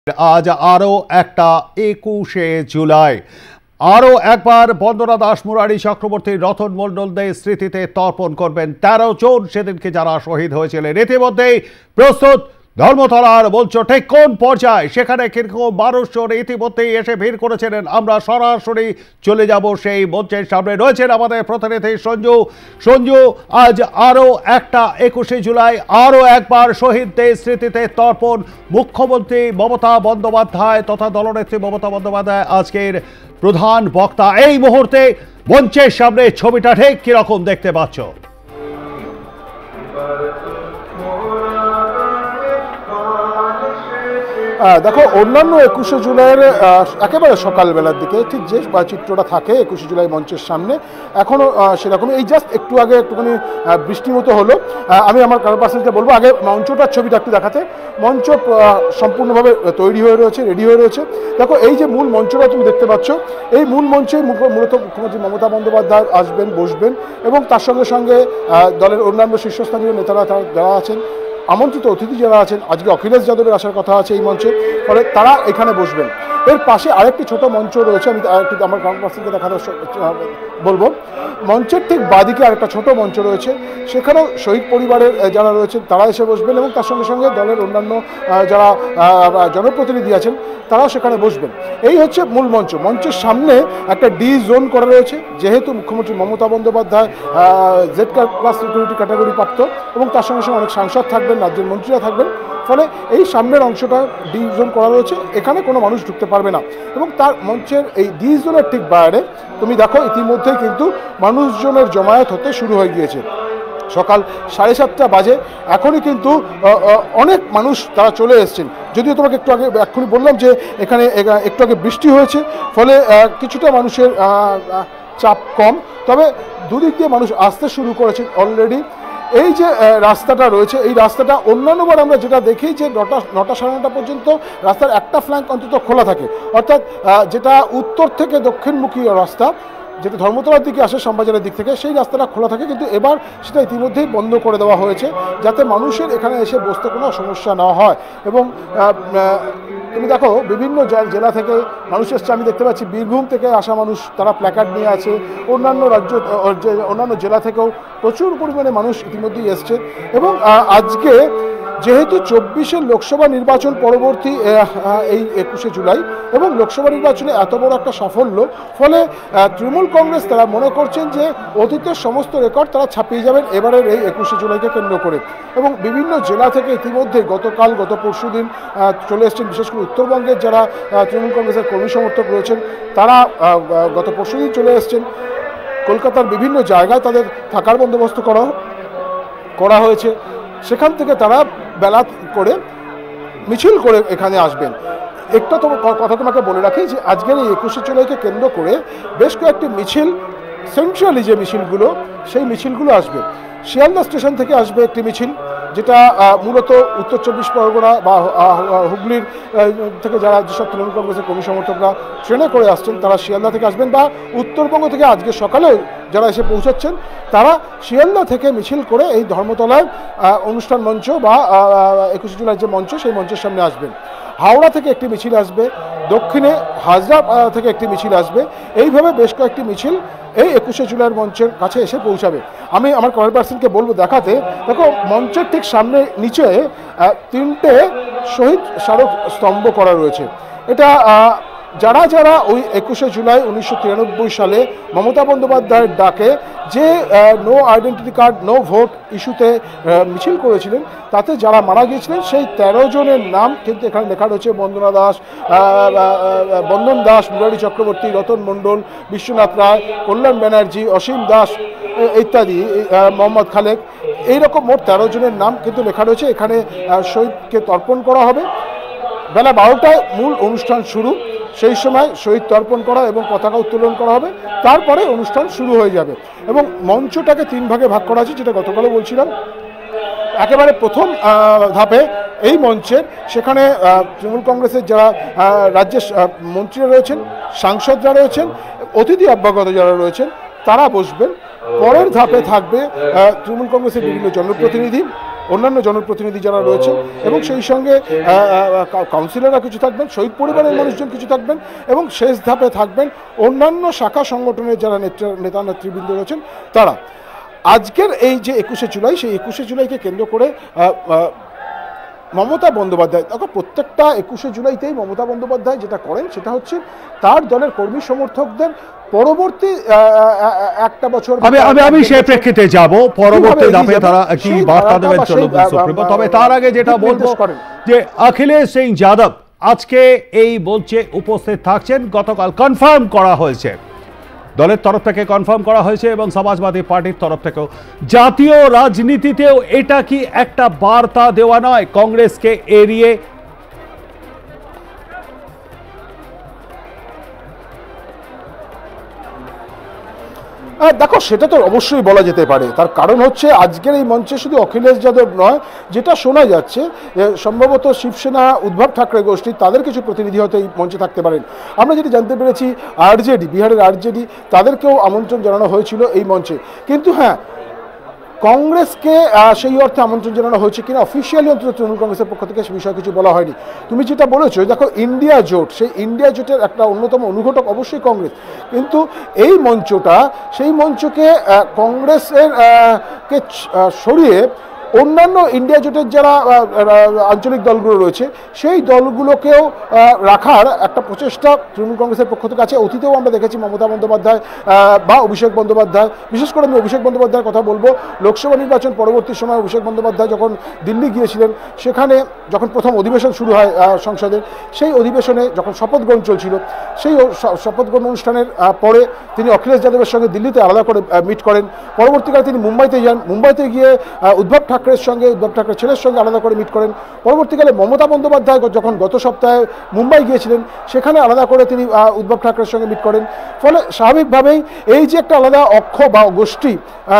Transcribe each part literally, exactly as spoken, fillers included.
আজ আরও একটা একুশে জুলাই আরও একবার বন্দনা দাস মুরারি চক্রবর্তী রতন মণ্ডলদের স্মৃতিতে তর্পণ করবেন তেরো জন সেদিনকে যারা শহীদ হয়েছিলেন। ইতিমধ্যেই প্রস্তুত ধর্মতলার মঞ্চ ঠিক কোন পর্যায়ে সেখানে কিরকম মানুষজন ইতিমধ্যেই এসে ভিড় করেছিলেন। আমরা সরাসরি চলে যাব সেই মঞ্চের সামনে। রয়েছেন আমাদের প্রতিনিধি সঞ্জু। সঞ্জু, আজ আরও একটা একুশে জুলাই আরও একবার শহীদদের স্মৃতিতে তর্পণ। মুখ্যমন্ত্রী মমতা বন্দ্যোপাধ্যায় তথা দলনেত্রী মমতা বন্দ্যোপাধ্যায় আজকের প্রধান বক্তা। এই মুহূর্তে মঞ্চের সামনে ছবিটা ঠিক কিরকম দেখতে পাচ্ছ? দেখো, অন্যান্য একুশে জুলাইয়ের একেবারে সকালবেলার দিকে ঠিক যে চিত্রটা থাকে একুশে জুলাই মঞ্চের সামনে এখনও সেরকম। এই জাস্ট একটু আগে একটুখানি বৃষ্টি মতো হলো। আমি আমার পার্সনকে বলবো আগে মঞ্চটার ছবিটা একটু দেখাতে। মঞ্চ সম্পূর্ণভাবে তৈরি হয়ে রয়েছে, রেডি হয়ে রয়েছে। দেখো, এই যে মূল মঞ্চটা তুমি দেখতে পাচ্ছ, এই মূল মঞ্চে মূলত মুখ্যমন্ত্রী মমতা বন্দ্যোপাধ্যায় আসবেন, বসবেন এবং তার সঙ্গে সঙ্গে দলের অন্যান্য শীর্ষস্থানীয় নেতারা যারা আছেন, আমন্ত্রিত অতিথি যারা আছেন, আজকে অখিলেশ যাদবের আসার কথা আছে এই মঞ্চে, ফলে তারা এখানে বসবেন। এর পাশে আরেকটি ছোট মঞ্চ রয়েছে, আমি আমার গ্রাউন্ড পার্সনকে দেখাতে বলবো। মঞ্চের ঠিক বাদিকে আরেকটা ছোট মঞ্চ রয়েছে, সেখানেও শহীদ পরিবারের যারা রয়েছেন তারা এসে বসবেন এবং তার সঙ্গে সঙ্গে দলের অন্যান্য যারা জনপ্রতিনিধি আছেন তারাও সেখানে বসবেন। এই হচ্ছে মূল মঞ্চ। মঞ্চের সামনে একটা ডি জোন করা রয়েছে, যেহেতু মুখ্যমন্ত্রী Mamata Bandyopadhyay Z class security category প্রাপ্ত এবং তার সঙ্গে সঙ্গে অনেক সাংসদ থাকবেন, রাজ্যের মন্ত্রীরা থাকবেন, ফলে এই সামনের অংশটা ডি জোন করা রয়েছে। এখানে কোনো মানুষ ঢুকতে পারবে না এবং তার মঞ্চের এই ডি জোনের ঠিক বাইরে তুমি দেখো ইতিমধ্যেই কিন্তু মানুষজনের জমায়েত হতে শুরু হয়ে গিয়েছে। সকাল সাড়ে সাতটা বাজে, এখনই কিন্তু অনেক মানুষ তারা চলে এসছেন। যদিও তোমাকে একটু আগে এক্ষুনি বললাম যে এখানে একটু আগে বৃষ্টি হয়েছে, ফলে কিছুটা মানুষের চাপ কম, তবে দুদিক দিয়ে মানুষ আসতে শুরু করেছে অলরেডি। এই যে রাস্তাটা রয়েছে, এই রাস্তাটা অন্যান্যবার আমরা যেটা দেখি যে নটা নটা সাড়ে নটা পর্যন্ত রাস্তার একটা ফ্ল্যাঙ্ক অন্তত খোলা থাকে, অর্থাৎ যেটা উত্তর থেকে দক্ষিণমুখী রাস্তা, যেটা ধর্মতলার দিকে আসে শ্যামবাজারের দিক থেকে, সেই রাস্তাটা খোলা থাকে, কিন্তু এবার সেটা ইতিমধ্যেই বন্ধ করে দেওয়া হয়েছে যাতে মানুষের এখানে এসে বসতে কোনো সমস্যা না হয়। এবং তুমি দেখো বিভিন্ন জেলা থেকে মানুষ এসছে, আমি দেখতে পাচ্ছি বীরভূম থেকে আসা মানুষ, তারা প্ল্যাকার্ড নিয়ে আছে। অন্যান্য রাজ্য অন্যান্য জেলা থেকেও প্রচুর পরিমাণে মানুষ ইতিমধ্যেই এসছে। এবং আজকে যেহেতু চব্বিশের লোকসভা নির্বাচন পরবর্তী এই একুশে জুলাই এবং লোকসভা নির্বাচনে এত বড় একটা সাফল্য, ফলে তৃণমূল কংগ্রেস তারা মনে করছেন যে অতীতের সমস্ত রেকর্ড তারা ছাপিয়ে যাবেন এবারের এই একুশে জুলাইকে কেন্দ্র করে। এবং বিভিন্ন জেলা থেকে ইতিমধ্যে গতকাল গত পরশু দিন চলে এসছেন, বিশেষ করে উত্তরবঙ্গের যারা তৃণমূল কংগ্রেসের কর্মী সমর্থক রয়েছেন তারা গত পরশু দিন চলে এসছেন। কলকাতার বিভিন্ন জায়গায় তাদের থাকার বন্দোবস্ত করা করা হয়েছে, সেখান থেকে তারা বেলা করে মিছিল করে এখানে আসবেন। একটা তো কথা তোমাকে বলে রাখি যে আজকের এই একুশে জুলাইকে কেন্দ্র করে বেশ কয়েকটি মিছিল, সেন্ট্রালি যে মিছিলগুলো সেই মিছিলগুলো আসবে। শিয়ালদা স্টেশন থেকে আসবে একটি মিছিল, যেটা মূলত উত্তর চব্বিশ পরগনা বা হুগলির থেকে যারা যেসব তৃণমূল কংগ্রেসের কর্মী সমর্থকরা ট্রেনে করে আসছেন তারা শিয়ালদা থেকে আসবেন, বা উত্তরবঙ্গ থেকে আজকে সকালেও যারা এসে পৌঁছাচ্ছেন তারা শিয়ালদা থেকে মিছিল করে এই ধর্মতলায় অনুষ্ঠান মঞ্চ বা একুশে জুলাই যে মঞ্চ সেই মঞ্চের সামনে আসবেন। হাওড়া থেকে একটি মিছিল আসবে, দক্ষিণে হাজরা থেকে একটি মিছিল আসবে। এইভাবে বেশ কয়েকটি মিছিল এই একুশে জুলাইয়ের মঞ্চের কাছে এসে পৌঁছাবে। আমি আমার কয়েক পার্সনকে বলবো দেখাতে। দেখো, মঞ্চের ঠিক সামনে নিচে তিনটে শহীদ স্মারক স্তম্ভ করা রয়েছে। এটা যারা যারা ওই একুশে জুলাই উনিশশো তিরানব্বই সালে মমতা বন্দ্যোপাধ্যায়ের ডাকে যে no identity card no vote ইস্যুতে মিছিল করেছিলেন, তাতে যারা মারা গিয়েছিলেন সেই তেরো জনের নাম কিন্তু এখানে লেখা রয়েছে। বন্দনা দাস, বন্দন দাস, মুরারি চক্রবর্তী, রতন মণ্ডল, বিশ্বনাথ রায়, কল্যাণ ব্যানার্জি, অসীম দাস ইত্যাদি, মোহাম্মদ খালেক, এইরকম মোট তেরো জনের নাম কিন্তু লেখা রয়েছে। এখানে শহীদকে তর্পণ করা হবে। বেলা বারোটায় মূল অনুষ্ঠান শুরু, সেই সময় শহীদ তর্পণ করা এবং পতাকা উত্তোলন করা হবে, তারপরে অনুষ্ঠান শুরু হয়ে যাবে। এবং মঞ্চটাকে তিন ভাগে ভাগ করা আছে, যেটা গতকালও বলছিলাম। একেবারে প্রথম ধাপে এই মঞ্চের সেখানে তৃণমূল কংগ্রেসের যারা রাজ্যের মন্ত্রীরা রয়েছেন, সাংসদরা রয়েছেন, অতিথি অভ্যাগত যারা রয়েছেন তারা বসবেন। পরের ধাপে থাকবে তৃণমূল কংগ্রেসের বিভিন্ন জনপ্রতিনিধি, অন্যান্য জনপ্রতিনিধি যারা রয়েছেন এবং সেই সঙ্গে কাউন্সিলররা কিছু থাকবেন, শহীদ পরিবারের মানুষজন কিছু থাকবেন এবং শেষ ধাপে থাকবেন অন্যান্য শাখা সংগঠনের যারা নেতা নেতৃবৃন্দ রয়েছেন তারা। আজকের এই যে একুশে জুলাই, সেই একুশে জুলাইকে কেন্দ্র করে মমতা বন্দ্যোপাধ্যায়, দেখো প্রত্যেকটা একুশে জুলাইতেই মমতা বন্দ্যোপাধ্যায় যেটা করেন সেটা হচ্ছে তার দলের কর্মী সমর্থকদের পরবর্তী একটা বছর আমি আমি সেই প্রেক্ষিতে যাব, পরবর্তী ধাপে তারা কি বার্তা দেবেন চলুন সুপ্রিমো। তবে তার আগে যেটা বলবো যে অখিলেশ সিং যাদব আজকে এই মঞ্চে উপস্থিত থাকছেন, গতকাল কনফার্ম করা হয়েছে, দলের তরফ থেকে কনফার্ম করা হয়েছে এবং সমাজবাদী পার্টির তরফ থেকেও। জাতীয় রাজনীতিতেও এটা কি একটা বার্তা দেওয়া নয় কংগ্রেসকে এড়িয়ে? দেখো সেটা তো অবশ্যই বলা যেতে পারে, তার কারণ হচ্ছে আজকের এই মঞ্চে শুধু অখিলেশ যাদব নয়, যেটা শোনা যাচ্ছে সম্ভবত শিবসেনা, উদ্ধব ঠাকরে গোষ্ঠী তাদের কিছু প্রতিনিধি হয়তো এই মঞ্চে থাকতে পারেন। আমরা যেটি জানতে পেরেছি আরজেডি, বিহারের আরজেডি, তাদেরকেও আমন্ত্রণ জানানো হয়েছিল এই মঞ্চে। কিন্তু হ্যাঁ, কংগ্রেসকে সেই অর্থে আমন্ত্রণ জানানো হয়েছে কিনা অফিসিয়ালি অন্তত তৃণমূল কংগ্রেসের পক্ষ থেকে সে বিষয়ে কিছু বলা হয়নি। তুমি যেটা বলেছো, দেখো ইন্ডিয়া জোট, সেই ইন্ডিয়া জোটের একটা অন্যতম অনুঘটক অবশ্যই কংগ্রেস, কিন্তু এই মঞ্চটা সেই মঞ্চকে কংগ্রেসের কে সরিয়ে অন্যান্য ইন্ডিয়া জোটের যারা আঞ্চলিক দলগুলো রয়েছে সেই দলগুলোকেও রাখার একটা প্রচেষ্টা তৃণমূল কংগ্রেসের পক্ষ থেকে আছে। অতীতেও আমরা দেখেছি মমতা বন্দ্যোপাধ্যায় বা অভিষেক বন্দ্যোপাধ্যায়, বিশেষ করে আমি অভিষেক বন্দ্যোপাধ্যায়ের কথা বলবো, লোকসভা নির্বাচন পরবর্তী সময় অভিষেক বন্দ্যোপাধ্যায় যখন দিল্লি গিয়েছিলেন, সেখানে যখন প্রথম অধিবেশন শুরু হয় সংসদের, সেই অধিবেশনে যখন শপথ গ্রহণ চলছিল, সেই শপথ গ্রহণ অনুষ্ঠানের পরে তিনি অখিলেশ যাদবের সঙ্গে দিল্লিতে আলাদা করে মিট করেন। পরবর্তীকালে তিনি মুম্বাইতে যান, মুম্বাইতে গিয়ে উদ্ধব ঠাকরের সঙ্গে, উদ্ধব ঠাকরের ছেলের সঙ্গে আলাদা করে মিট করেন। পরবর্তীকালে মমতা বন্দ্যোপাধ্যায় যখন গত সপ্তাহে মুম্বাই গিয়েছিলেন, সেখানে আলাদা করে তিনি উদ্ধব ঠাকরের সঙ্গে মিট করেন। ফলে স্বাভাবিকভাবেই এই যে একটা আলাদা অক্ষ বা গোষ্ঠী,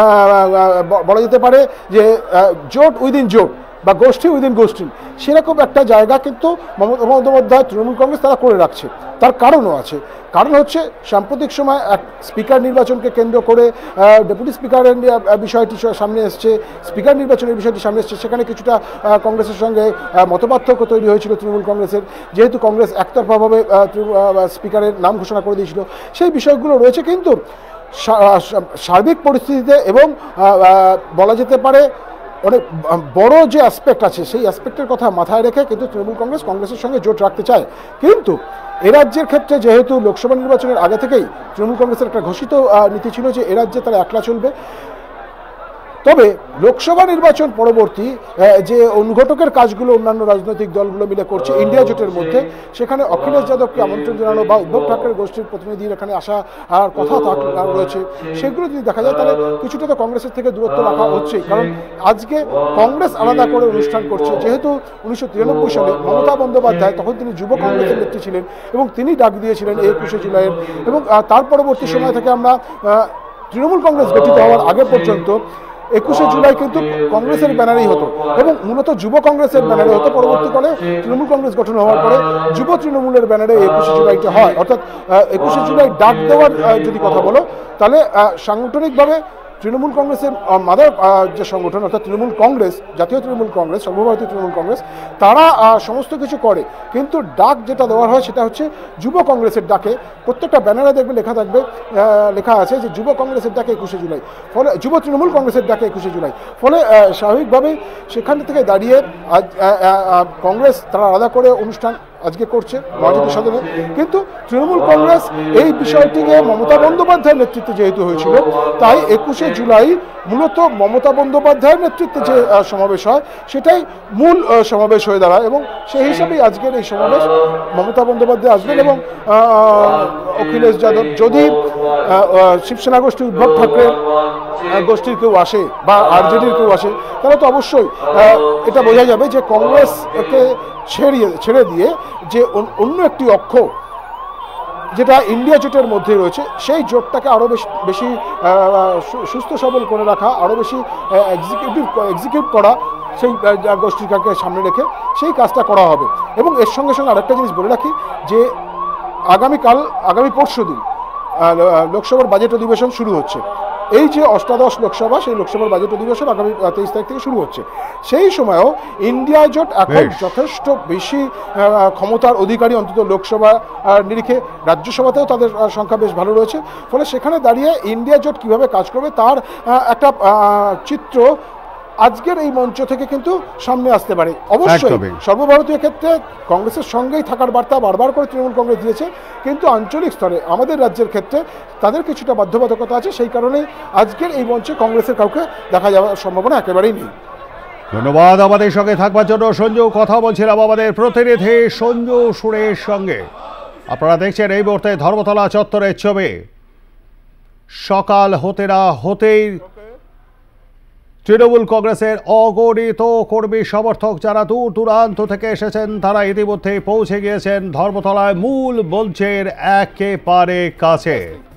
বলা যেতে পারে যে জোট উইদিন জোট বা গোষ্ঠী উইদিন গোষ্ঠী, সেরকম একটা জায়গা কিন্তু মমতা বন্দ্যোপাধ্যায়, তৃণমূল কংগ্রেস তারা করে রাখছে। তার কারণও আছে, কারণ হচ্ছে সাম্প্রতিক সময় এক স্পিকার নির্বাচনকে কেন্দ্র করে ডেপুটি স্পিকারের বিষয়টি সামনে এসছে, স্পিকার নির্বাচনের বিষয়টি সামনে এসছে, সেখানে কিছুটা কংগ্রেসের সঙ্গে মতপার্থক্য তৈরি হয়েছিল তৃণমূল কংগ্রেসের, যেহেতু কংগ্রেস একতরফাভাবে স্পিকারের নাম ঘোষণা করে দিয়েছিল, সেই বিষয়গুলো রয়েছে। কিন্তু সার্বিক পরিস্থিতিতে এবং বলা যেতে পারে অনেক বড় যে অ্যাসপেক্ট আছে, সেই অ্যাসপেক্টের কথা মাথায় রেখে কিন্তু তৃণমূল কংগ্রেস কংগ্রেসের সঙ্গে জোট রাখতে চায়। কিন্তু এ রাজ্যের ক্ষেত্রে যেহেতু লোকসভা নির্বাচনের আগে থেকেই তৃণমূল কংগ্রেসের একটা ঘোষিত নীতি ছিল যে এ রাজ্যে তারা একলা চলবে, তবে লোকসভা নির্বাচন পরবর্তী যে অনুঘটকের কাজগুলো অন্যান্য রাজনৈতিক দলগুলো মিলে করছে ইন্ডিয়া জোটের মধ্যে, সেখানে অখিলেশ যাদবকে আমন্ত্রণ জানানো বা উদ্ধব ঠাকরের গোষ্ঠীর প্রতিনিধির এখানে আসা আর কথা রয়েছে, সেগুলো যদি দেখা যায় তাহলে কিছুটা তো কংগ্রেসের থেকে দূরত্ব রাখা হচ্ছেই। কারণ আজকে কংগ্রেস আলাদা করে অনুষ্ঠান করছে, যেহেতু উনিশশো তিরানব্বই সালে মমতা বন্দ্যোপাধ্যায়, তখন তিনি যুব কংগ্রেসের নেত্রী ছিলেন এবং তিনি ডাক দিয়েছিলেন এই একুশে জুলাইয়ের, এবং তার পরবর্তী সময় থেকে আমরা তৃণমূল কংগ্রেস গঠিত হওয়ার আগে পর্যন্ত একুশে জুলাই কিন্তু কংগ্রেসের ব্যানারেই হতো এবং মূলত যুব কংগ্রেসের ব্যানারে হতো। পরবর্তীকালে তৃণমূল কংগ্রেস গঠন হওয়ার পরে যুব তৃণমূলের ব্যানারে একুশে জুলাইটা হয়। অর্থাৎ একুশে জুলাই ডাক দেওয়ার যদি কথা বলো, তাহলে সাংগঠনিকভাবে তৃণমূল কংগ্রেসের মাদার যে সংগঠন অর্থাৎ তৃণমূল কংগ্রেস, জাতীয় তৃণমূল কংগ্রেস, সর্বভারতীয় তৃণমূল কংগ্রেস, তারা সমস্ত কিছু করে, কিন্তু ডাক যেটা দেওয়া হয় সেটা হচ্ছে যুব কংগ্রেসের ডাকে। প্রত্যেকটা ব্যানারে দেখবে লেখা থাকবে, লেখা আছে যে যুব কংগ্রেসের ডাকে একুশে জুলাই, ফলে যুব তৃণমূল কংগ্রেসের ডাকে একুশে জুলাই। ফলে স্বাভাবিকভাবেই সেখান থেকে দাঁড়িয়ে আজ কংগ্রেস তারা আলাদা করে অনুষ্ঠান আজকে করছে মহাজোটের সাধনে, কিন্তু তৃণমূল কংগ্রেস এই বিষয়টিকে মমতা বন্দ্যোপাধ্যায়ের নেতৃত্বে যেহেতু হয়েছিল, তাই একুশে জুলাই মূলত মমতা বন্দ্যোপাধ্যায়ের নেতৃত্বে যে সমাবেশ হয় সেটাই মূল সমাবেশ হয়ে দাঁড়ায়, এবং সেই হিসাবেই আজকের এই সমাবেশ মমতা বন্দ্যোপাধ্যায় আসবেন এবং অখিলেশ যাদব, যদি শিবসেনা গোষ্ঠী, উদ্ধব ঠাকরে গোষ্ঠীর কেউ আসে বা আরজেডির কেউ আসে, তাহলে তো অবশ্যই এটা বোঝা যাবে যে কংগ্রেসকে ছেড়িয়ে ছেড়ে দিয়ে যে অন্য একটি অক্ষ যেটা ইন্ডিয়া জোটের মধ্যে রয়েছে, সেই জোটটাকে আরও বেশি বেশি সুস্থ সবল করে রাখা, আরও বেশি এক্সিকিউটিভ এক্সিকিউট করা, সেই গোষ্ঠীটাকে সামনে রেখে সেই কাজটা করা হবে। এবং এর সঙ্গে সঙ্গে আরেকটা জিনিস বলে রাখি যে আগামীকাল, আগামী পরশু দিন লোকসভার বাজেট অধিবেশন শুরু হচ্ছে। এই যে অষ্টাদশ লোকসভা, সেই লোকসভার বাজেট অধিবেশন আগামী তেইশ তারিখ থেকে শুরু হচ্ছে। সেই সময়ও ইন্ডিয়া জোট এখন যথেষ্ট বেশি ক্ষমতার অধিকারী, অন্তত লোকসভা নিরিখে। রাজ্যসভাতেও তাদের সংখ্যা বেশ ভালো রয়েছে। ফলে সেখানে দাঁড়িয়ে ইন্ডিয়া জোট কিভাবে কাজ করবে তার একটা চিত্র আজকের এই মঞ্চ থেকে কিন্তু সামনে আসতে পারে। অবশ্যই সর্বভারতীয় ক্ষেত্রে কংগ্রেসের সঙ্গেই থাকার বার্তা বারবার করে তৃণমূল কংগ্রেস দিয়েছে, কিন্তু আঞ্চলিক স্তরে আমাদের রাজ্যের ক্ষেত্রে তাদের কিছুটা বাধ্যবাধকতা আছে। সেই কারণেই আজকের এই মঞ্চে কংগ্রেসের কাউকে দেখা যাওয়ার সম্ভাবনা একেবারেই নেই। ধন্যবাদ আমাদের সঙ্গে থাকবার জন্য সঞ্জু। কথা বলছিলাম আমাদের প্রতিনিধি সঞ্জু সুরের সঙ্গে। আপনারা দেখছেন এই মুহূর্তে ধর্মতলা চত্বরের ছবি। সকাল হতে না হতেই তৃণমূল কংগ্রেসের অগণিত কর্মী সমর্থক যারা দূর দূরান্ত থেকে এসেছেন, তারা ইতিমধ্যে পৌঁছে গিয়েছেন ধর্মতলায় মূল মঞ্চের একেবারে কাছে।